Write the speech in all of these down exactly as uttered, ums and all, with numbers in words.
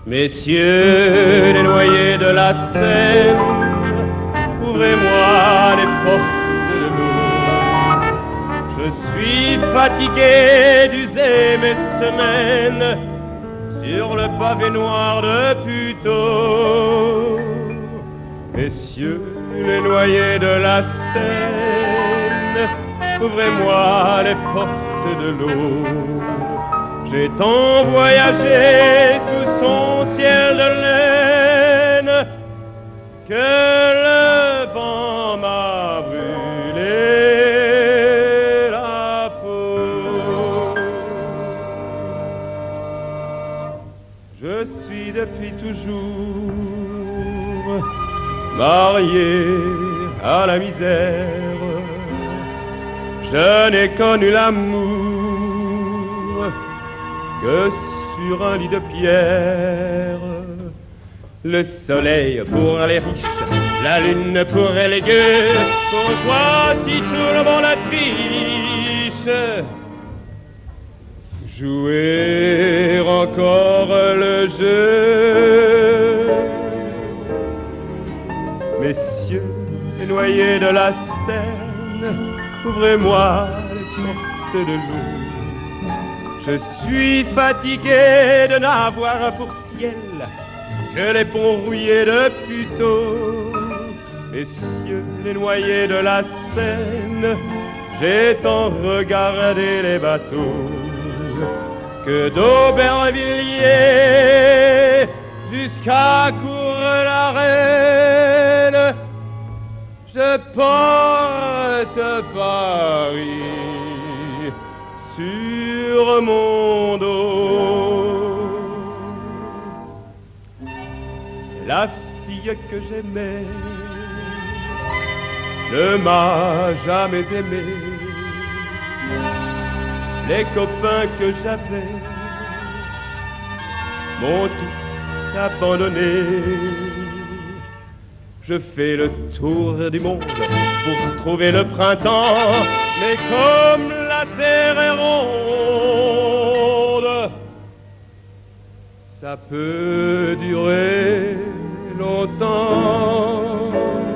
Messieurs les noyés de la Seine, ouvrez-moi les portes de l'eau. Je suis fatigué d'user mes semaines sur le pavé noir de Puteaux. Messieurs les noyés de la Seine, ouvrez-moi les portes de l'eau. J'ai tant voyagé sous son ciel de laine que le vent m'a brûlé la peau. Je suis depuis toujours marié à la misère. Je n'ai connu l'amour que sur un lit de pierre. Le soleil pour les riches, la lune pour les gueux. Pourquoi si tout le monde triche? Jouer encore le jeu. Messieurs les noyés de la Seine, ouvrez-moi les portes de l'eau. Je suis fatigué de n'avoir pour ciel que les ponts rouillés de Puteaux. Messieurs les noyés de la Seine, j'ai tant regardé les bateaux que d'Aubervilliers jusqu'à Cours-la-Reine, je porte Paris sur mon dos. La fille que j'aimais ne m'a jamais aimé. Les copains que j'avais m'ont tous abandonné. Je fais le tour du monde pour trouver le printemps, mais comme la terre est ronde, ça peut durer longtemps.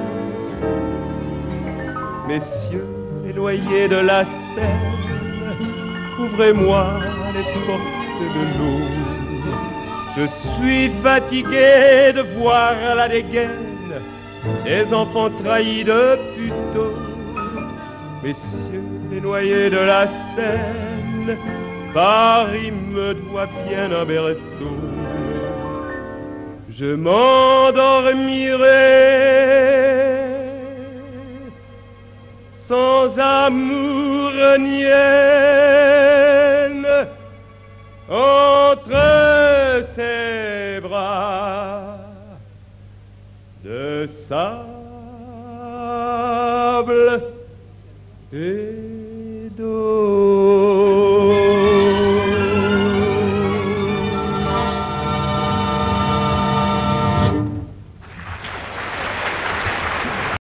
Messieurs les noyés de la Seine, ouvrez-moi les portes de l'eau. Je suis fatigué de voir la dégaine des enfants trahis de Puteaux. Messieurs les noyés de la Seine, Paris me doit bien un berceau. Je m'endormirai sans amour ni haine entre ses bras de sa